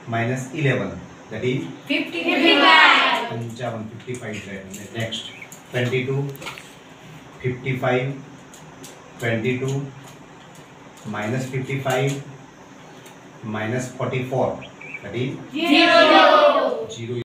minus 11, that is 55. 55 right. Next 22, 55, 22 minus 55 minus 44, that is 0. 0.